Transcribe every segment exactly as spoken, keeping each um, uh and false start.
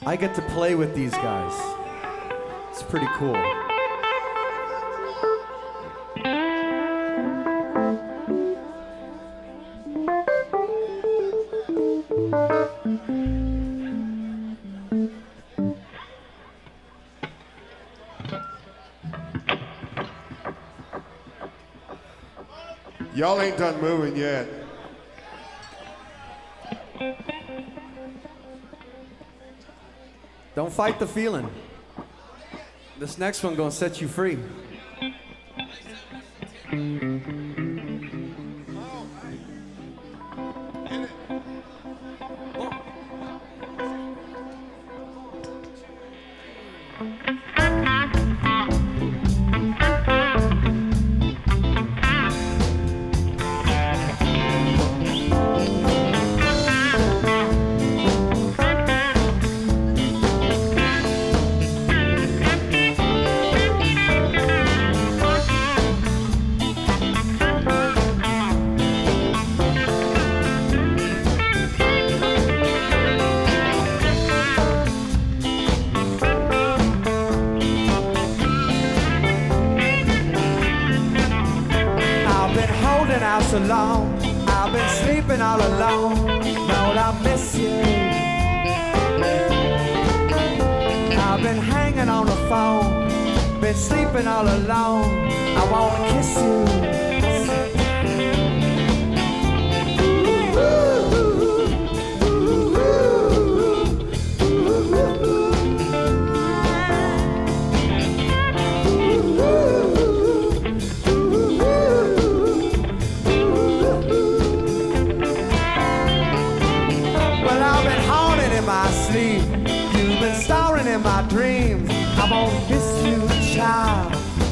I get to play with these guys. It's pretty cool. Y'all ain't done moving yet. Don't fight the feeling. This next one gonna set you free. So long, I've been sleeping all alone. Lord, I miss you. I've been hanging on the phone, been sleeping all alone. I wanna kiss you. You've been starring in my dreams. I'm gonna miss you, child.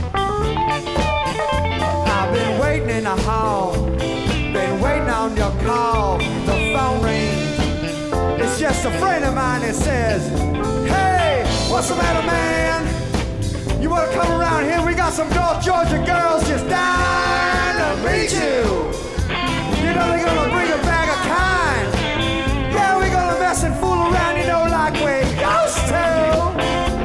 I've been waiting in the hall, been waiting on your call. The phone rings. It's just a friend of mine that says, hey, what's the matter, man? You wanna come around here? We got some North Georgia girls just dying to meet you. You know they're gonna bring a bag of kind. Yeah, we're gonna mess and fool around, you know, like we used to.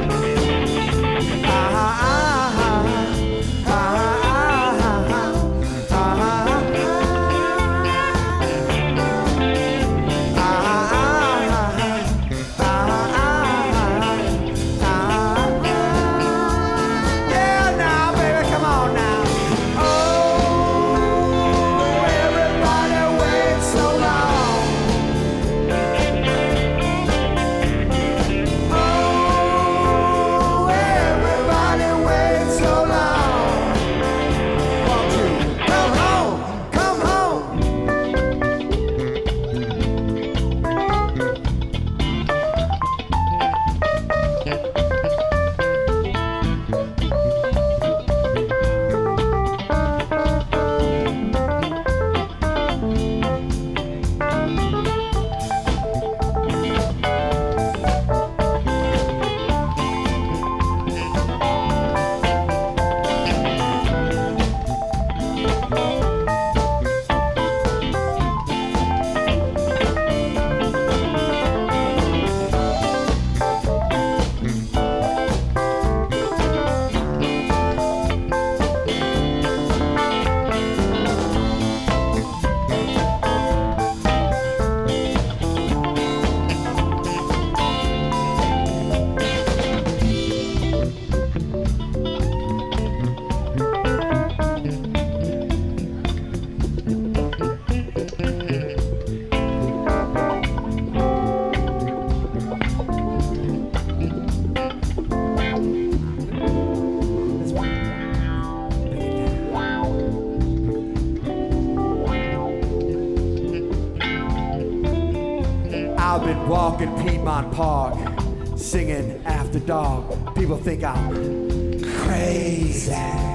I've been walking Piedmont Park, singing After Dark. People think I'm crazy.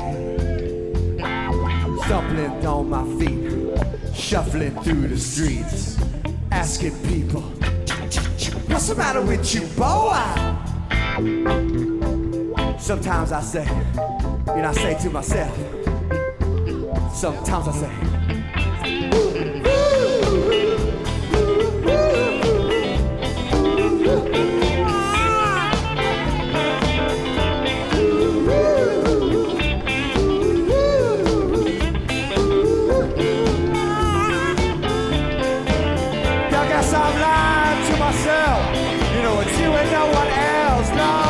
Stumbling on my feet, shuffling through the streets, asking people, what's the matter with you, boy? Sometimes I say, you know, I say to myself, sometimes I say, guess I'm lying to myself. You know it's you and no one else. No.